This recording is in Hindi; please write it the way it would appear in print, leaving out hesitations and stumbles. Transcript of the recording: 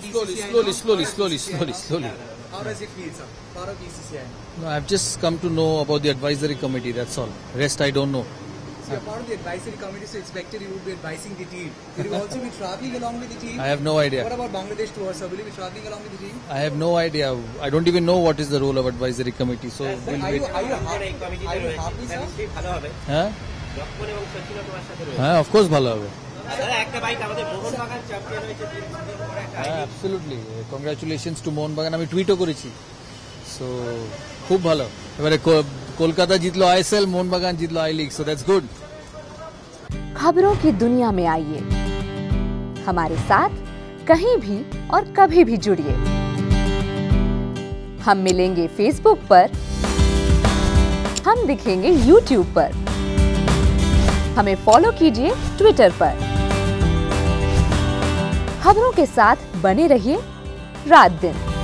Slowly. How does it feel, sir? Part of BCCI. No, I've just come to know about the advisory committee, that's all. Rest I don't know. So you're part of the advisory committee, so expected you would be advising the team. Will you also be travelling along with the team? I have no idea. What about Bangladesh tour, sir? Will you be travelling along with the team? I have no idea. I don't even know what is the role of advisory committee. So we'll Are wait. you happy, sir? হ্যাঁ হ্যাঁ অফকোর্স ভালো হবে হ্যাঁ অ্যাবসলিউটলি কংগ্রাচুলেশনস টু মোহনবাগান আমি টুইটও করেছি সো খুব ভালো এবারে কলকাতা জিতলো আইএসএল মোহনবাগান জিতলো I league so that's good खबरों की दुनिया में आइए हमारे साथ कहीं भी और कभी भी जुड़िए हम मिलेंगे फेसबुक पर हम दिखेंगे यूट्यूब पर हमें फॉलो कीजिए ट्विटर पर खबरों के साथ बने रहिए रात दिन।